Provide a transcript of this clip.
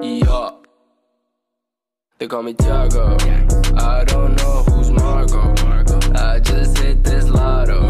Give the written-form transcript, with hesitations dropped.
Yeah. They call me Tiago. I don't know who's Margot. I just hit this lotto.